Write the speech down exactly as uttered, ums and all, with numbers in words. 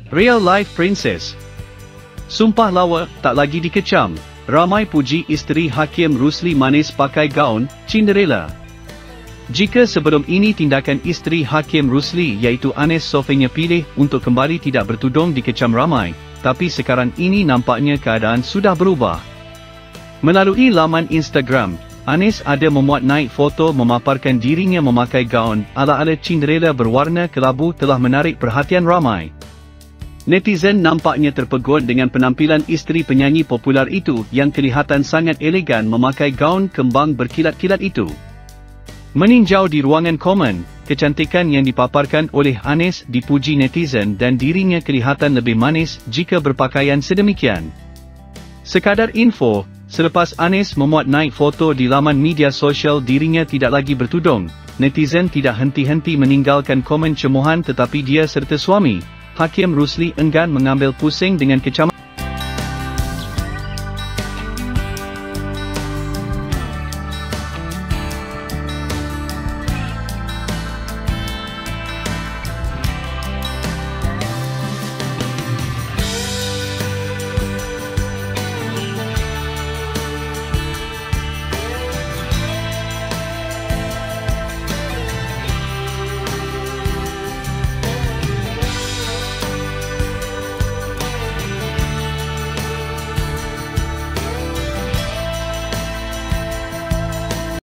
Real life princess. Sumpah lawa, tak lagi dikecam. Ramai puji isteri Hakim Rusli manis pakai gaun, Cinderella. Jika sebelum ini tindakan isteri Hakim Rusli iaitu Anis Sofenia pilih untuk kembali tidak bertudung dikecam ramai, tapi sekarang ini nampaknya keadaan sudah berubah. Melalui laman Instagram, Anis ada memuat naik foto memaparkan dirinya memakai gaun ala-ala Cinderella berwarna kelabu telah menarik perhatian ramai. Netizen nampaknya terpegun dengan penampilan isteri penyanyi popular itu yang kelihatan sangat elegan memakai gaun kembang berkilat-kilat itu. Meninjau di ruangan komen, kecantikan yang dipaparkan oleh Anis dipuji netizen dan dirinya kelihatan lebih manis jika berpakaian sedemikian. Sekadar info, selepas Anis memuat naik foto di laman media sosial dirinya tidak lagi bertudung, netizen tidak henti-henti meninggalkan komen cemohan tetapi dia serta suami, Hakim Rusli enggan mengambil pusing dengan kecaman.